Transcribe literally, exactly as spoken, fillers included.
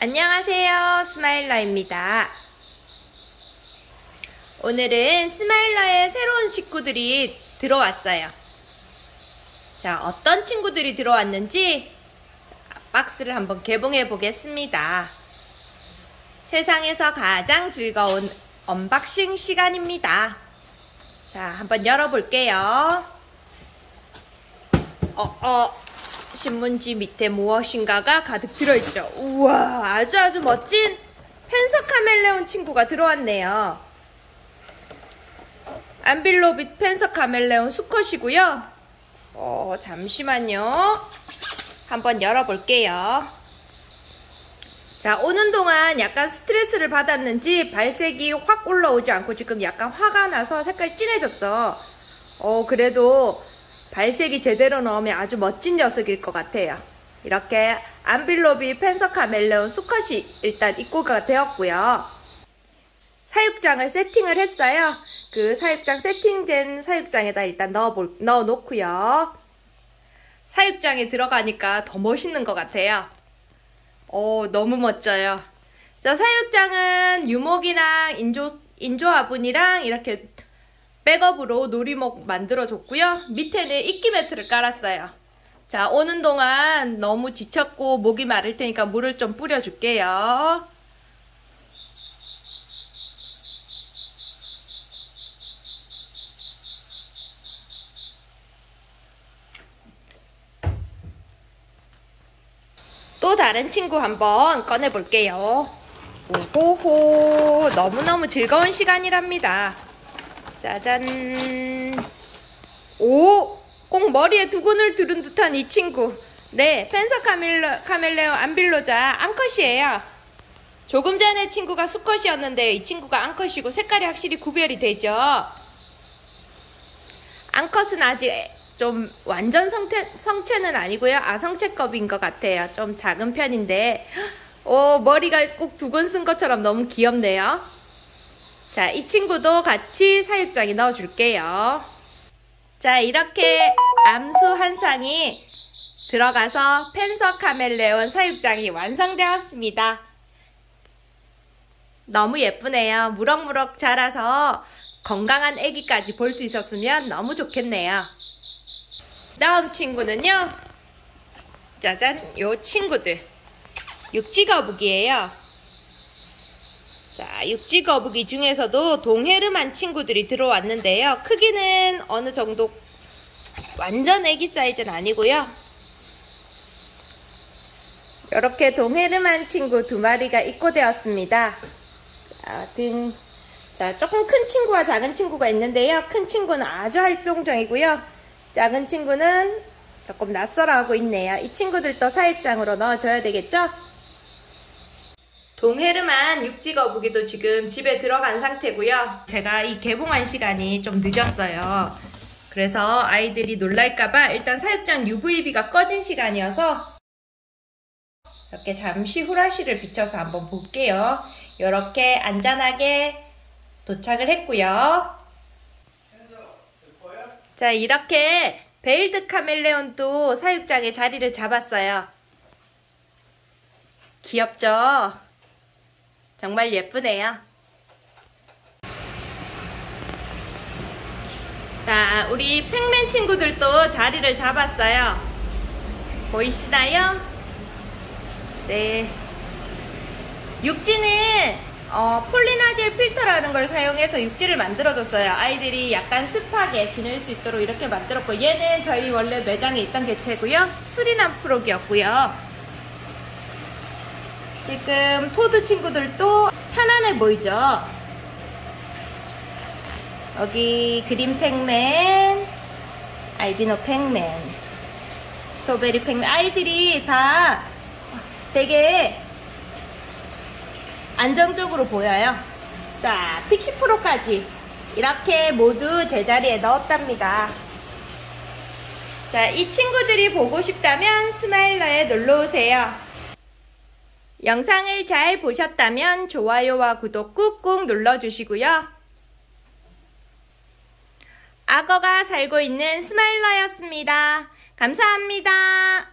안녕하세요, 스마일러입니다. 오늘은 스마일러에 새로운 식구들이 들어왔어요. 자, 어떤 친구들이 들어왔는지 박스를 한번 개봉해 보겠습니다. 세상에서 가장 즐거운 언박싱 시간입니다. 자, 한번 열어볼게요. 어, 어. 신문지 밑에 무엇인가가 가득 들어있죠. 우와, 아주 아주 멋진 펜서 카멜레온 친구가 들어왔네요. 암빌로빗 펜서 카멜레온 수컷이고요. 어, 잠시만요. 한번 열어볼게요. 자, 오는 동안 약간 스트레스를 받았는지 발색이 확 올라오지 않고 지금 약간 화가 나서 색깔이 진해졌죠. 어, 그래도 발색이 제대로 넣으면 아주 멋진 녀석일 것 같아요. 이렇게 암빌로빗 펜서 카멜레온 수컷이 일단 입고가 되었고요. 사육장을 세팅을 했어요. 그 사육장 세팅된 사육장에다 일단 넣어볼, 넣어놓고요. 사육장에 들어가니까 더 멋있는 것 같아요. 오, 너무 멋져요. 자, 사육장은 유목이랑 인조, 인조 화분이랑 이렇게 백업으로 놀이목 만들어줬고요. 밑에는 이끼 매트를 깔았어요. 자, 오는 동안 너무 지쳤고 목이 마를 테니까 물을 좀 뿌려줄게요. 또 다른 친구 한번 꺼내볼게요. 오호호, 너무너무 즐거운 시간이랍니다. 짜잔. 오! 꼭 머리에 두근을 두른 듯한 이 친구. 네, 펜서 카멜레, 카멜레온 암빌로자 암컷이에요. 조금 전에 친구가 수컷이었는데 이 친구가 암컷이고 색깔이 확실히 구별이 되죠. 암컷은 아직 좀 완전 성태, 성체는 아니고요. 아성체급인 것 같아요. 좀 작은 편인데 오, 머리가 꼭 두근 쓴 것처럼 너무 귀엽네요. 자, 이 친구도 같이 사육장에 넣어줄게요. 자, 이렇게 암수 한 쌍이 들어가서 펜서 카멜레온 사육장이 완성되었습니다. 너무 예쁘네요. 무럭무럭 자라서 건강한 아기까지 볼 수 있었으면 너무 좋겠네요. 다음 친구는요. 짜잔, 요 친구들. 육지거북이에요. 자, 육지거북이 중에서도 동헤르만 친구들이 들어왔는데요. 크기는 어느 정도 완전 애기 사이즈는 아니고요. 이렇게 동헤르만 친구 두 마리가 입고되었습니다. 자, 등, 자, 조금 큰 친구와 작은 친구가 있는데요. 큰 친구는 아주 활동적이고요. 작은 친구는 조금 낯설어하고 있네요. 이 친구들도 사육장으로 넣어줘야 되겠죠? 동헤르만 육지거북이도 지금 집에 들어간 상태고요. 제가 이 개봉한 시간이 좀 늦었어요. 그래서 아이들이 놀랄까봐 일단 사육장 유브이비가 꺼진 시간이어서 이렇게 잠시 후라시를 비춰서 한번 볼게요. 이렇게 안전하게 도착을 했고요. 자, 이렇게 베일드 카멜레온도 사육장에 자리를 잡았어요. 귀엽죠? 정말 예쁘네요. 자, 우리 팩맨 친구들도 자리를 잡았어요. 보이시나요? 네. 육지는 어, 폴리나질 필터라는 걸 사용해서 육지를 만들어줬어요. 아이들이 약간 습하게 지낼 수 있도록 이렇게 만들었고, 얘는 저희 원래 매장에 있던 개체고요. 수리남 프록이었고요. 지금 토드 친구들도 편안해 보이죠? 여기 그린 팩맨, 알비노 팩맨, 스트로베리 팩맨, 아이들이 다 되게 안정적으로 보여요. 자, 픽시 프로까지 이렇게 모두 제자리에 넣었답니다. 자, 이 친구들이 보고 싶다면 스마일러에 놀러오세요. 영상을 잘 보셨다면 좋아요와 구독 꾹꾹 눌러주시고요. 악어가 살고 있는 스마일러였습니다. 감사합니다.